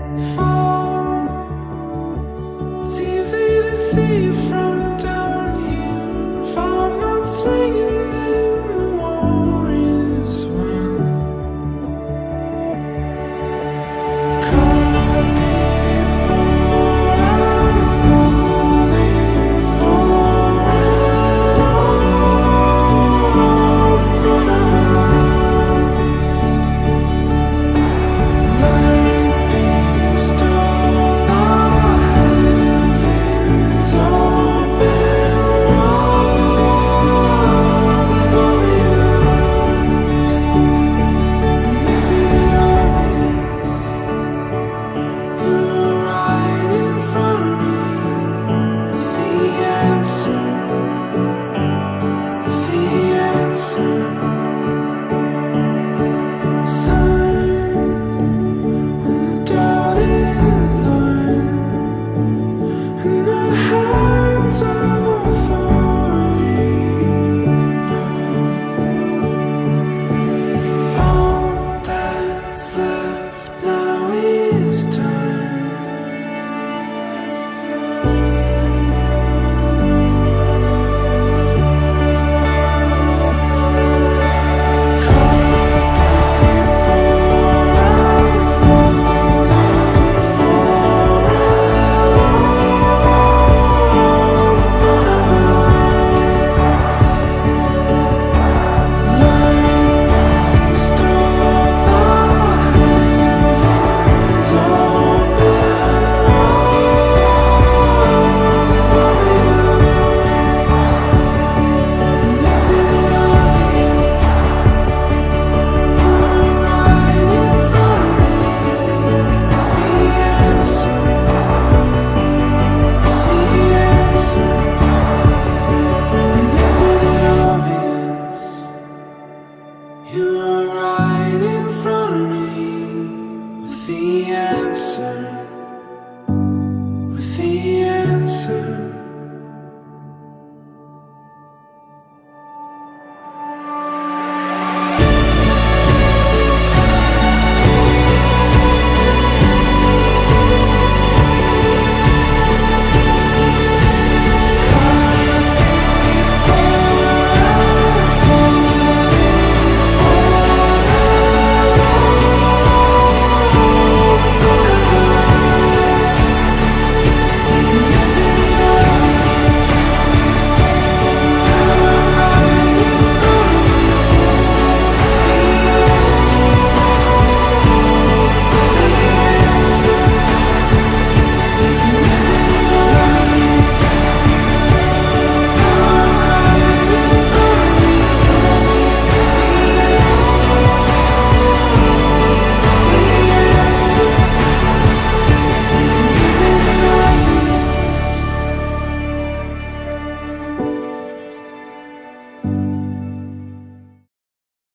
fall. It's easy to see from down here. If I'm not swinging, then the war is won. Caught before I'm falling for it all in front of us. Light beams stole the heavens, open walls and overused. Isn't it obvious? You were right in front of me with the answer, with the answer. Sun on the dotted line, and the hands of authority know all that's left now is time. You were right in front of me with the answer.